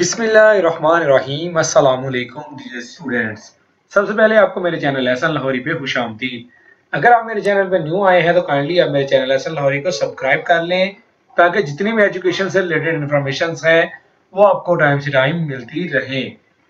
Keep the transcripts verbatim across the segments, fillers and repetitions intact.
बिस्मिल्लाहिर्रहमानिर्रहीम। अस्सलाम वालेकुम डियर स्टूडेंट्स। सबसे पहले आपको मेरे चैनल एहसन लाहौरी पे खुशामदीद। अगर आप मेरे चैनल पे न्यू आए हैं तो काइंडली आप मेरे चैनल एहसन लाहौरी को सब्सक्राइब कर लें ताकि जितनी भी एजुकेशन से रिलेटेड इन्फॉर्मेशन है वो आपको टाइम से टाइम मिलती रहे।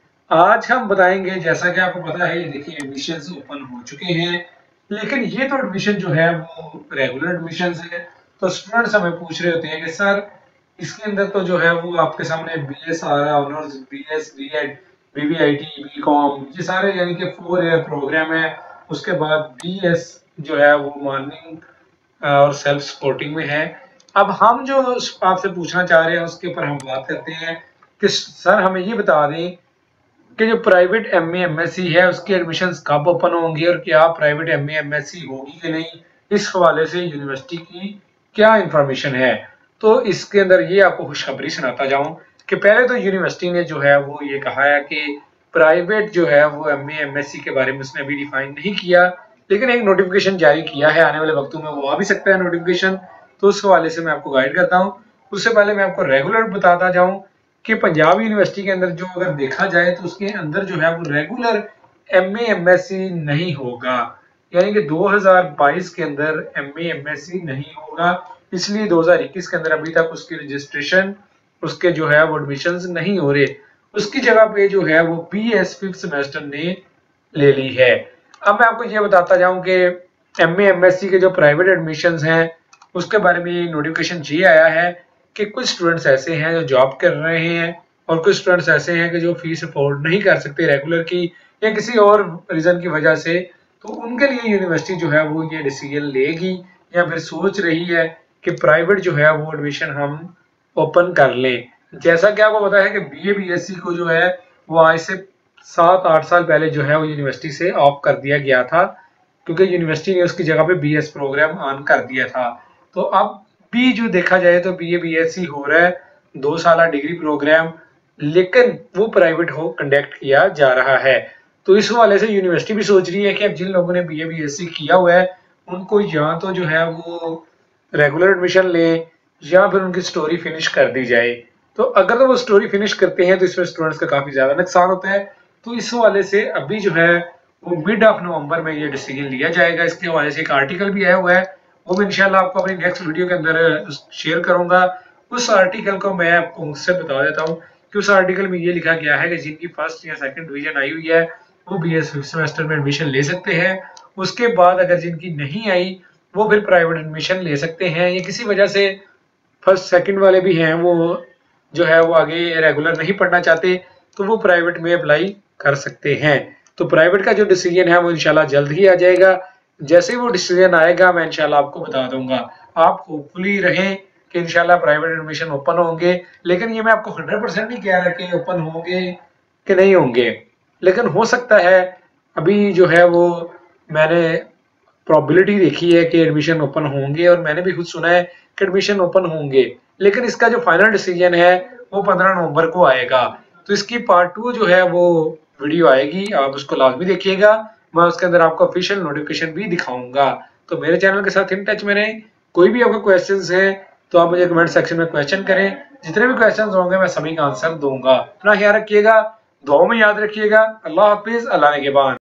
आज हम बताएंगे, जैसा कि आपको पता है, देखिए एडमिशंस ओपन हो चुके हैं, लेकिन ये तो एडमिशन जो है वो रेगुलर एडमिशन है। तो स्टूडेंट्स हमें पूछ रहे होते हैं कि सर इसके अंदर तो जो है वो आपके सामने बीएस आ रहा है, honours, BS, BEd, BBIT, BCom, ये सारे यानी कि फोर ईयर प्रोग्राम है। उसके बाद बीएस जो है वो मॉर्निंग और सेल्फ सपोर्टिंग में है। अब हम जो आपसे पूछना चाह रहे हैं उसके ऊपर हम बात करते हैं कि सर हमें ये बता दें कि जो प्राइवेट एमए एमएससी है उसके एडमिशंस कब ओपन होंगे और क्या प्राइवेट एमए एमएससी होगी कि नहीं, इस हवाले से यूनिवर्सिटी की क्या इंफॉर्मेशन है। तो इसके अंदर ये आपको खुशखबरी सुनाता जाऊं कि पहले तो यूनिवर्सिटी ने जो है वो ये कहा है कि प्राइवेट जो है वो एमए एमएससी के बारे में उसने अभी डिफाइन नहीं किया, लेकिन एक नोटिफिकेशन जारी किया है। आने वाले वक्तों में वो आ भी सकता है नोटिफिकेशन, तो उस हवाले से मैं आपको गाइड करता हूँ। उससे पहले मैं आपको रेगुलर बताता जाऊं कि पंजाब यूनिवर्सिटी के अंदर जो अगर देखा जाए तो उसके अंदर जो है वो रेगुलर एमए एमएससी नहीं होगा, यानी कि दो हज़ार बाईस के अंदर एमए एमएससी नहीं होगा। इसलिए दो हज़ार इक्कीस के अंदर अभी तक उसकी रजिस्ट्रेशन, उसके जो है वो एडमिशंस नहीं हो रहे। उसकी जगह पे जो है वो बीएस फिफ्थ सेमेस्टर ने ले ली है। अब मैं आपको ये बताता जाऊं कि एमए एमएससी के जो प्राइवेट एडमिशंस हैं उसके बारे में नोटिफिकेशन ये आया है कि कुछ स्टूडेंट्स ऐसे हैं जो जॉब कर रहे हैं और कुछ स्टूडेंट्स ऐसे हैं कि जो फीस अफोर्ड नहीं कर सकते रेगुलर की या किसी और रीजन की वजह से, तो उनके लिए यूनिवर्सिटी जो है वो ये डिसीजन लेगी या फिर सोच रही है कि प्राइवेट जो है वो एडमिशन हम ओपन कर लें। जैसा कि आपको पता है कि बीए बीएससी को जो है वो आज से सात आठ साल पहले जो है वो यूनिवर्सिटी से ऑफ कर दिया गया था, क्योंकि यूनिवर्सिटी ने उसकी जगह पे बीएस प्रोग्राम ऑन कर दिया था। तो अब भी जो देखा जाए तो बीए बीएससी हो रहा है, दो साल डिग्री प्रोग्राम, लेकिन वो प्राइवेट हो कंडक्ट किया जा रहा है। तो इस हवाले से यूनिवर्सिटी भी सोच रही है कि अब जिन लोगों ने बीए बीएससी किया हुआ है उनको या तो जो है वो रेगुलर एडमिशन लें या फिर उनकी स्टोरी फिनिश कर दी जाए। तो अगर तो वो स्टोरी फिनिश करते हैं तो इसमें स्टूडेंट्स का काफी ज्यादा नुकसान होता है। तो इस हवाले से अभी जो है वो मिड ऑफ नवंबर में ये डिसीजन लिया जाएगा। इसके हवाले से एक आर्टिकल भी आया हुआ है, वो मैं इंशाल्लाह आपको अपनी नेक्स्ट वीडियो के अंदर शेयर करूंगा। उस आर्टिकल को मैं आपको मुझसे बता देता हूँ कि उस आर्टिकल में ये लिखा गया है कि जिनकी फर्स्ट या सेकंड डिवीजन आई हुई है वो बीएस फिफ्थ सेमेस्टर में एडमिशन ले सकते हैं। उसके बाद अगर जिनकी नहीं आई वो फिर प्राइवेट एडमिशन ले सकते हैं, या किसी वजह से फर्स्ट सेकंड वाले भी हैं वो जो है वो आगे रेगुलर नहीं पढ़ना चाहते तो वो प्राइवेट में अप्लाई कर सकते हैं। तो प्राइवेट का जो डिसीजन है वो इंशाल्लाह जल्द ही आ जाएगा। जैसे वो डिसीजन आएगा मैं इंशाल्लाह आपको बता दूंगा। आप होपफुली रहें कि इंशाल्लाह प्राइवेट एडमिशन ओपन होंगे, लेकिन ये मैं आपको हंड्रेड परसेंट नहीं कह रहा कि ओपन होंगे कि नहीं होंगे, लेकिन हो सकता है। अभी जो है वो मैंने प्रोबेबिलिटी देखी है कि एडमिशन ओपन होंगे और मैंने भी खुद सुना है कि एडमिशन ओपन होंगे, लेकिन इसका जो फाइनल डिसीजन है वो पंद्रह नवंबर को आएगा। तो इसकी पार्ट टू जो है वो वीडियो आएगी, आप उसको लाजमी देखिएगा। मैं उसके अंदर आपको ऑफिशियल नोटिफिकेशन भी दिखाऊंगा। तो मेरे चैनल के साथ इन टच में रहें। कोई भी आपका क्वेश्चंस है तो आप मुझे कमेंट सेक्शन में क्वेश्चन करें, जितने भी क्वेश्चंस होंगे मैं सभी का आंसर दूंगा। अपना ख्याल रखिएगा, दुआओं में याद रखिएगा। अल्लाह हाफिज, अल्लाह ने के बाद।